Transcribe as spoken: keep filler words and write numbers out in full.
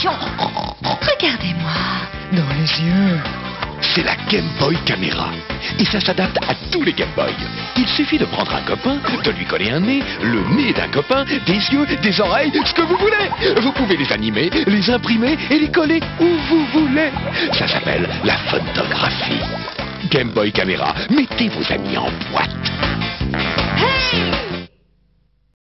attention. Regardez-moi dans les yeux. C'est la Game Boy Camera. Et ça s'adapte à tous les Game Boy. Il suffit de prendre un copain, de lui coller un nez, le nez d'un copain, des yeux, des oreilles, ce que vous voulez. Vous pouvez les animer, les imprimer et les coller où vous voulez. Ça s'appelle la photographie. Game Boy Camera, mettez vos amis en boîte. Hey!